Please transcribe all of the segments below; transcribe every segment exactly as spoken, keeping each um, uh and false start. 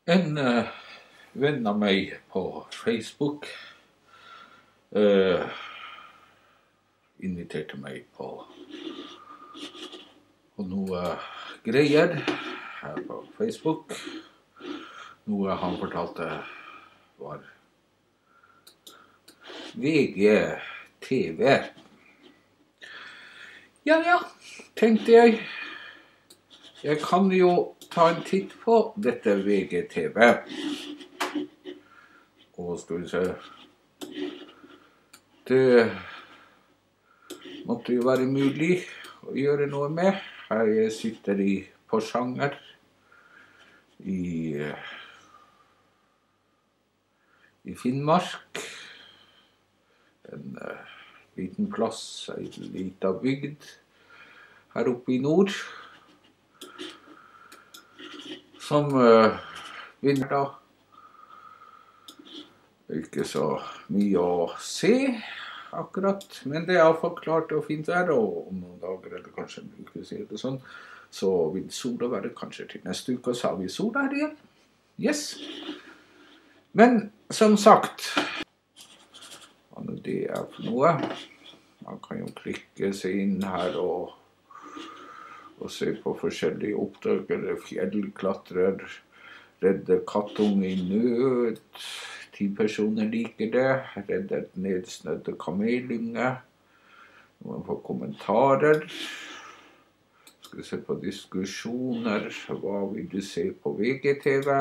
En uh, venn av meg på Facebook uh, inviterte meg på, på noe greier her på Facebook. Noe han fortalte var V G T V. Ja, ja, tenkte jeg. Jeg kan jo ta en titt på dette V G T V. Og skal vi se. Det måtte jo være mulig å gjøre noe med. Her jeg sitter i Porsanger i, i Finnmark. En uh, liten plass, en liten bygd her oppe i nord. Som uh, vinner da. Ikke så mye å se akkurat, men det er i hvert fall klart og fint vær, og om noen dager, eller kanskje en uke, sier det sånn, så vil sola være kanskje til neste uke, og så har vi sola her igjen. Yes. Men som sagt, hva nå det er for noe? Man kan jo klikke seg inn her og og se på forskjellige oppdrag, eller fjellklatrer, redde kattunge i nød, ti personer liker det, redde et nedsnødde kamelunge, noen får kommentarer, skal se på diskusjoner, hva vil du se på V G T V?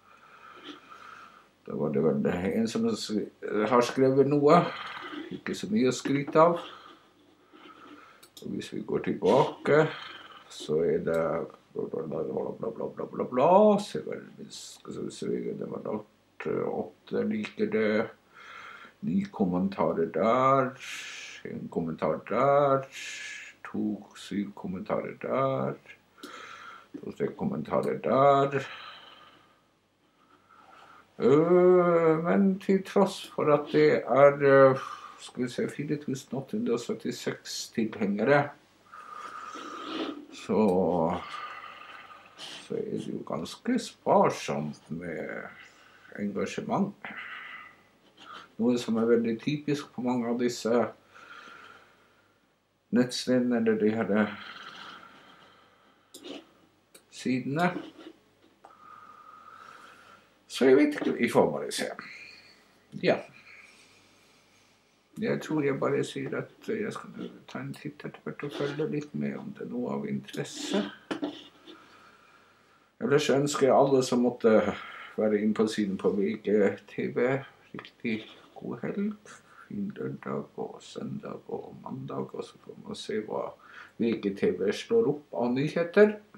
Da var det vel en som har skrevet noe, ikke så mye å skryte av. Og hvis vi går tilbake, så er det bla bla bla bla bla bla bla bla, så vel, skal vi se, det var alt, åtte liker det, ni kommentarer der, en kommentar der, to, syv kommentarer der, to, tre kommentarer der. Uh, men til tross for at det er, uh, skal vi se, fire tusen åtte hundre og syttiseks tilhengere, Så, så er det jo ganske sparsomt med engasjement. Noe som er veldig typisk på mange av disse nettstedene, eller de her sidene. Så jeg vet ikke, vi får bare se. Ja. Jeg tror jeg bare sier at jeg skal ta en titt etter hvert og følge litt med om det er noe av interesse. Ellers ønsker jeg alle som måtte være inn på siden på V G T V riktig god helg, fin lørdag og søndag og mandag, og så får man se hva V G T V slår opp av nyheter.